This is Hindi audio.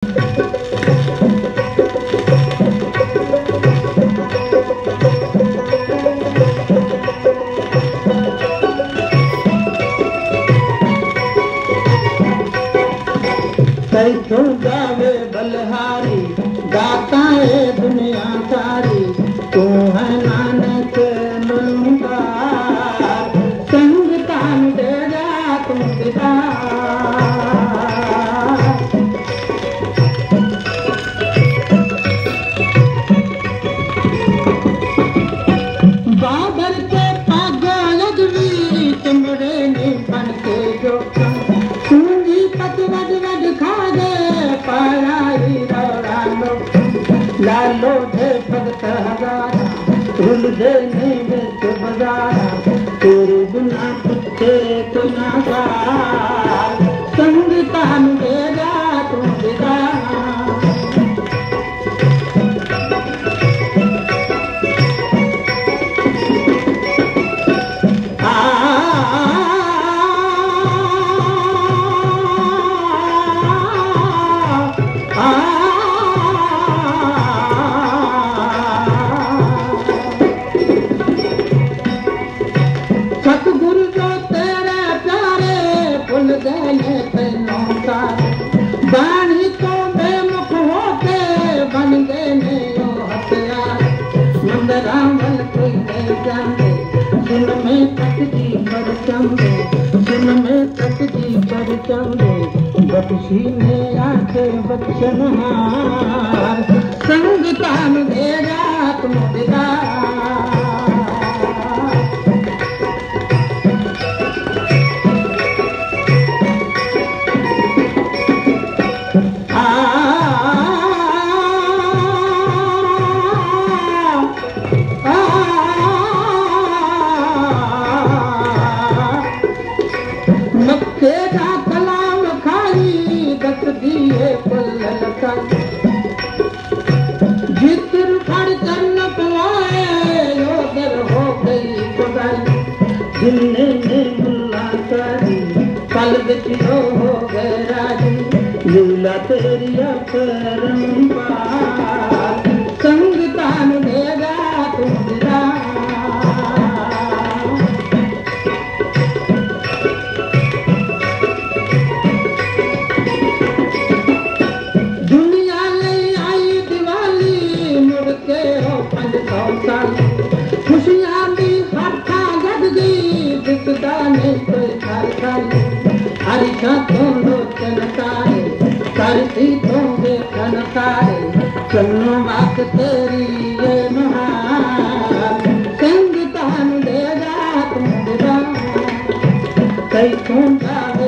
कैथों जावे बलहारी गाता है दुनिया सारी तू है नानक मुंगार संग तान तेरा तुम पिता बाबर के पागल वीर चमड़े ने बन के जो पूंजी पत वड वड खा गए पाराई रौरानो लालो थे भगत हजारा रुल दे नहीं बेच बजारा तेरे बिना कुत्ते तो नागार संग तान देगा तुम दिगा सतगुरु जो तेरे प्यारे भुल गए तेनों सारे बाणी तो बेमुख होते बन गए नेयो हथियार नंदरामल कोई नहीं जानते सुन में तक जी पर चंदे सुन में तक जी पर चंदे बख्शी में आके बच्चन हार संग तान देगा तुम देगा मक्के का कलाम खाई दस दिए पल्लल का जितर फड़ कर न पवाए योदर हो गई बगाई जिन्ने ने मुल्ला करी पल बिचो हो गए राजी लीला तेरी अपरंपार संग तान देगा तुम दिला खुशियां भी हाथा गद गई दिखदा नहीं कोई घर खाली हरिशा तो लोचन तारे करती तो देखन तारे चलो बात तेरी ये महार संग तान देगा तुम दिला कैथों